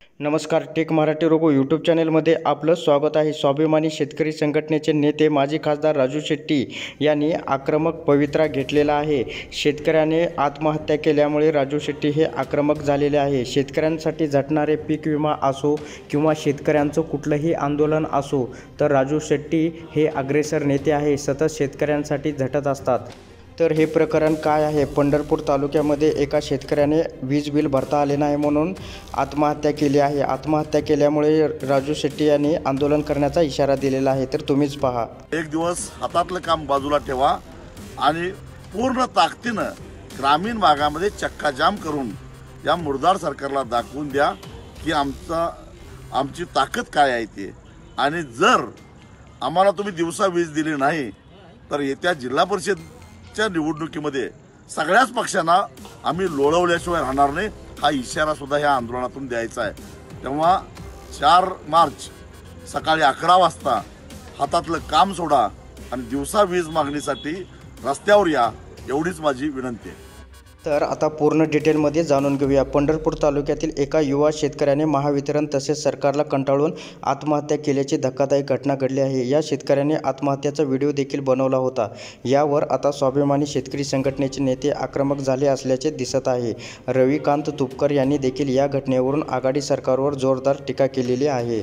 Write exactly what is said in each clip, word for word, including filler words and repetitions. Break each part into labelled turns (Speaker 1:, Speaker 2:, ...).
Speaker 1: नमस्कार. Take Marathi robot YouTube चॅनलमध्ये आपलं स्वागत आहे. स्वाभिमानी शेतकरी संघटनेचे नेते माजी खासदार राजू शेट्टी यांनी आक्रमक पवित्रा घेतलेला आहे. शेतकऱ्याने आत्महत्या केल्यामुळे राजू शेट्टी हे आक्रमक झालेले आहे. शेतकऱ्यांसाठी झटणारे पीक विमा असो किंवा शेतकऱ्यांचं कुठलंही आंदोलन असो, तर राजू शेट्टी हे अग्रेसर नेते आहे. सतत शेतकऱ्यांसाठी झटत असतात. तर हे प्रकरण काय आहे? पंढरपूर तालुक्यामध्ये एका शेतकऱ्याने वीज बिल भरता आले नाही म्हणून आत्महत्या केली आहे. आत्महत्या केल्यामुळे राजू शेट्टी यांनी आंदोलन करण्याचा इशारा दिलेला आहे. तर तुम्हीच पहा.
Speaker 2: एक दिवस हातातलं काम बाजूला ठेवा आणि पूर्ण ताकदीनं ग्रामीण भागामध्ये चक्काजाम करून या मुरदार सरकारला दाखवून द्या की आमचा आमची ताकद काय आहे ते. आणि जर आम्हाला तुम्ही दिवसा वीज दिली नाही तर येत्या जिल्हा परिषद च्या निवडणुकीमध्ये सगळ्याच पक्षांना आम्ही लोळवल्याशिवाय राहणार नाही, हा इशारा सुद्धा या आंदोलनातून द्यायचा आहे. तेव्हा चार मार्च सकाळी अकरा वाजता हातातलं काम सोडा आणि दिवसा वीज मागणीसाठी रस्त्यावर या, एवढीच माझी विनंती आहे.
Speaker 1: तर आता पूर्ण डिटेलमध्ये जाणून घेऊया. पंढरपूर तालुक्यातील एका युवा शेतकऱ्याने महावितरण तसेच सरकारला कंटाळून आत्महत्या केल्याची धक्कादायक घटना घडली आहे. या शेतकऱ्याने आत्महत्याचा व्हिडिओ देखील बनवला होता. यावर आता स्वाभिमानी शेतकरी संघटनेचे नेते आक्रमक झाले असल्याचे दिसत आहे. रविकांत तुपकर यांनी देखील या घटनेवरून आघाडी सरकारवर जोरदार टीका केलेली आहे.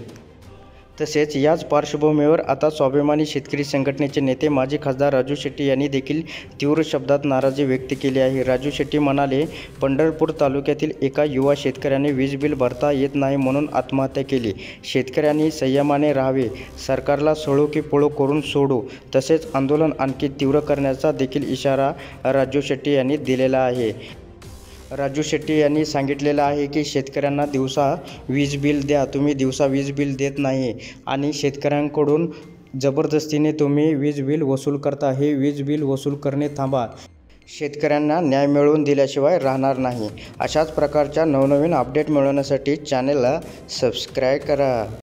Speaker 1: तसेच याच पार्श्वभूमीवर आता स्वाभिमानी शेतकरी संघटनेचे नेते माजी खासदार राजू शेट्टी यांनी देखील तीव्र शब्दात नाराजी व्यक्त केली आहे. राजू शेट्टी म्हणाले, पंढरपूर तालुक्यातील एका युवा शेतकऱ्याने वीज बिल भरता येत नाही म्हणून आत्महत्या केली. शेतकऱ्यांनी संयमाने राहावे, सरकारला सळो की पळो करून सोडू, तसेच आंदोलन आणखी तीव्र करण्याचा देखील इशारा राजू शेट्टी यांनी दिलेला आहे. राजू शेट्टी यांनी सांगितलेलं आहे की शेतकऱ्यांना दिवसा वीज बिल द्या, तुम्ही दिवसा वीज बिल देत नाही आणि शेतकऱ्यांकडून जबरदस्तीने तुम्ही वीज बिल वसूल करता. हे वीज बिल वसूल करणे थांबा. शेतकऱ्यांना न्याय मिळवून दिल्याशिवाय राहणार नाही. अशाच प्रकारच्या नवनवीन अपडेट मिळवण्यासाठी चॅनलला सबस्क्राईब करा.